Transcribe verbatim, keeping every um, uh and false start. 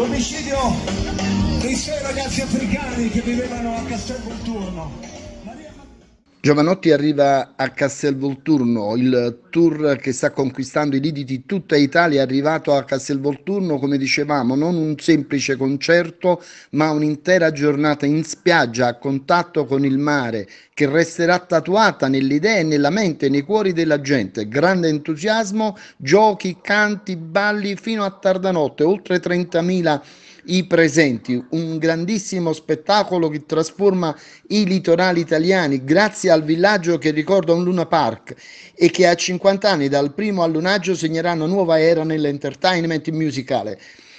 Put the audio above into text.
l'omicidio dei sei ragazzi africani che vivevano a Castelvolturno. Giovanotti arriva a Castelvolturno, il tour che sta conquistando i lidi di tutta Italia è arrivato a Castelvolturno, come dicevamo, non un semplice concerto, ma un'intera giornata in spiaggia a contatto con il mare, che resterà tatuata nelle idee e nella mente, nei cuori della gente. Grande entusiasmo, giochi, canti, balli fino a tarda notte, oltre trentamila i presenti, un grandissimo spettacolo che trasforma i litorali italiani grazie al villaggio che ricorda un Luna Park e che a cinquanta anni dal primo allunaggio segnerà una nuova era nell'entertainment musicale.